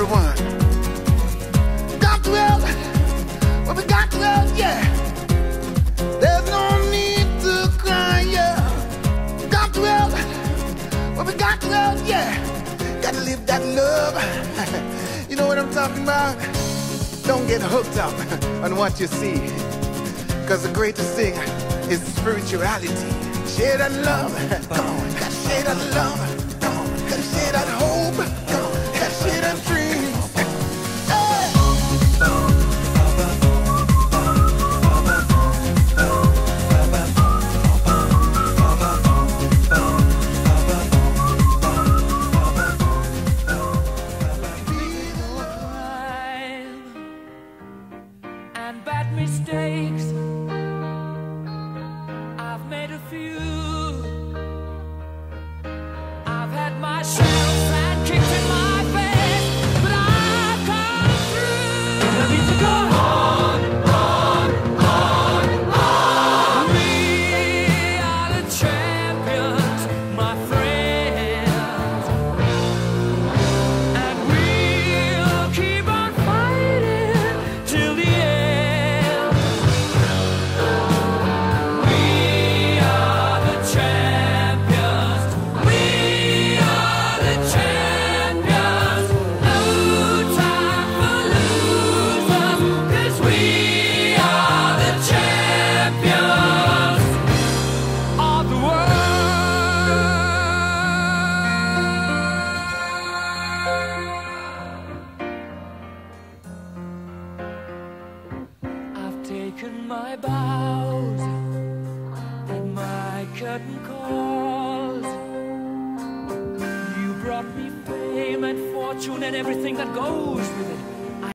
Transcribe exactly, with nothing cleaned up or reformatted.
everyone. Got twelve, well we got twelve, yeah. There's no need to cry, yeah. Got twelve, well we got twelve, yeah. Gotta live that love. You know what I'm talking about? Don't get hooked up on what you see, cause the greatest thing is spirituality. Share that love, come on. Gotta share that love, come on. Gotta share that hope, come on. Gotta share that dream. And bad mistakes, I've made a few. I've had my share of bad kicks in my face, but I've come through. I need to go on, on, on, on. We are the champions, my friends, and we'll keep on fighting till the end. Taken my bows and my curtain calls. You brought me fame and fortune and everything that goes with it.